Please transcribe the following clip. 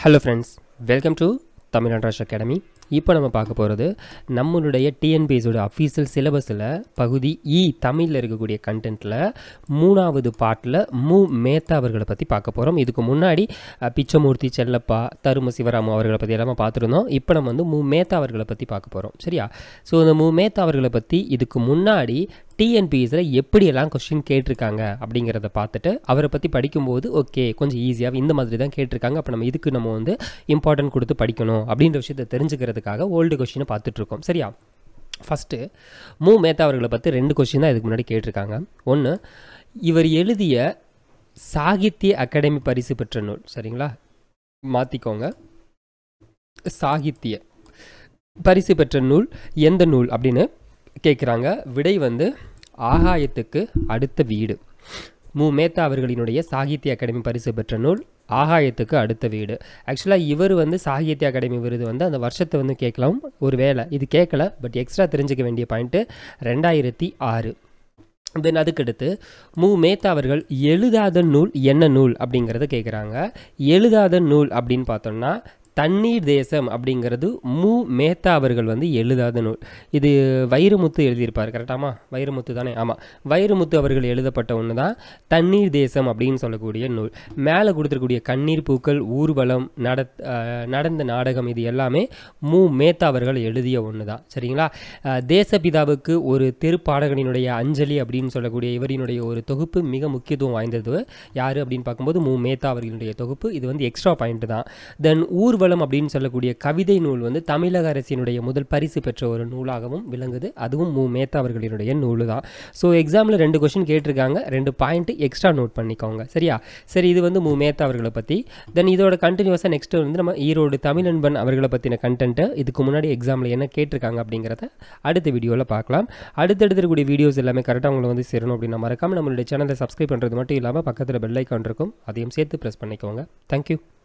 Hello friends, welcome to Thamizhan Raj Academy. இப்போ நம்ம பார்க்க போகிறது நம்மளுடைய டிஎன்பிஎஸ்சியோட அஃபீஷியல் சிலபஸில் பகுதி இ தமிழில் இருக்கக்கூடிய கண்டென்ட்டில் 3வது பார்ட்டில் மேத்தா அவர்களை பற்றி பார்க்க போகிறோம். இதுக்கு முன்னாடி பிச்சமூர்த்தி, செல்லப்பா, தரும சிவராமு அவர்களை பற்றி எல்லாமே பார்த்துருந்தோம். இப்போ நம்ம வந்து மேத்தா அவர்களை பற்றி பார்க்க போகிறோம். சரியா? ஸோ இந்த மேத்தா அவர்களை பற்றி இதுக்கு முன்னாடி டிஎன்பிஎஸ்சியில் எப்படியெல்லாம் கொஸ்டின் கேட்டிருக்காங்க அப்படிங்கிறத பார்த்துட்டு அவரை பற்றி படிக்கும்போது ஓகே கொஞ்சம் ஈஸியாக இந்த மாதிரி தான் கேட்டிருக்காங்க, அப்போ நம்ம வந்து இம்பார்ட்டன்ட் கொடுத்து படிக்கணும் அப்படின்ற விஷயத்தை தெரிஞ்சுக்கிறதுக்காக ஓல்டு கொஸ்டினை பார்த்துட்ருக்கோம். சரியா? ஃபஸ்ட்டு மேத்தா அவர்களை பற்றி 2 கொஸ்டின் தான் இதுக்கு முன்னாடி கேட்டிருக்காங்க. ஒன்று, இவர் எழுதிய சாகித்ய அகாடமி பரிசு பெற்ற நூல். சரிங்களா? மாற்றிக்கோங்க. சாகித்ய பரிசு பெற்ற நூல் எந்த நூல் அப்படின்னு கேட்குறாங்க. விடை வந்து ஆகாயத்துக்கு அடுத்த வீடு. மேத்தா அவர்களினுடைய சாகித்ய அகாடமி பரிசு பெற்ற நூல் ஆகாயத்துக்கு அடுத்த வீடு. ஆக்சுவலாக இவர் வந்து சாகித்ய அகாடமி விருது வந்து அந்த வருஷத்தை வந்து கேட்கலாம், ஒரு வேளை இது கேட்கல. பட் எக்ஸ்ட்ரா தெரிஞ்சுக்க வேண்டிய பாயிண்ட்டு 2006. தென் அதுக்கடுத்து மேத்தா அவர்கள் எழுதாத நூல் என்ன நூல் அப்படிங்கிறத கேட்குறாங்க. எழுதாத நூல் அப்படின்னு பார்த்தோம்னா தண்ணீர் தேசம் அப்படிங்கிறது மேத்தா அவர்கள் வந்து எழுதாத நூல். இது வைரமுத்து எழுதியிருப்பார், கரெக்டாமா? வைரமுத்து தானே? ஆமாம், வைரமுத்து அவர்கள் எழுதப்பட்ட ஒன்று தான் தண்ணீர் தேசம் அப்படின்னு சொல்லக்கூடிய நூல். மேலே கொடுத்துருக்கூடிய கண்ணீர் பூக்கள், ஊர்வலம், நடந்த நாடகம், இது எல்லாமே மேத்தா அவர்கள் எழுதிய ஒன்று தான். சரிங்களா? தேசபிதாவுக்கு ஒரு திருப்பாடகனினுடைய அஞ்சலி அப்படின்னு சொல்லக்கூடிய இவரினுடைய ஒரு தொகுப்பு மிக முக்கியத்துவம் வாய்ந்தது. யார் அப்படின்னு பார்க்கும்போது மேத்தா அவர்களுடைய தொகுப்பு. இது வந்து எக்ஸ்ட்ரா பாயிண்ட் தான். தென் ஊர்வலம் அப்படின்னு சொல்லக்கூடிய கவிதை நூல் வந்து தமிழக அரசினுடைய முதல் பரிசு பெற்ற ஒரு நூலாகவும் விளங்குது. அதுவும் மேத்தா அவர்களினுடைய நூல் தான். ஸோ எக்ஸாமில் 2 கொஸ்டின் கேட்டிருக்காங்க, 2 பாயிண்ட் எக்ஸ்ட்ரா நோட் பண்ணிக்கோங்க. சரியா? சரி, இது வந்து மேத்தா அவர்களை பற்றி. தென் இதோட கண்டினியூஸாக நெக்ஸ்ட் வந்து நம்ம ஈரோடு தமிழன்பன் அவர்களை பற்றின கண்டென்ட்டை இதுக்கு முன்னாடி எக்ஸாமில் என்ன கேட்டிருக்காங்க அப்படிங்கிறத அடுத்த வீடியோவில் பார்க்கலாம். அடுத்தடுத்துக்கூடிய வீடியோஸ் எல்லாமே கரெக்டாக உங்களை வந்து சேரணும் அப்படின்னா மறக்காமல் நம்மளுடைய சேனலை சப்ஸ்கிரைப் பண்ணுறது மட்டும் இல்லாமல் பக்கத்தில் பெல் ஐக்கான் இருக்கும், அதையும் சேர்த்து ப்ரெஸ் பண்ணிக்கோங்க. தேங்க்யூ.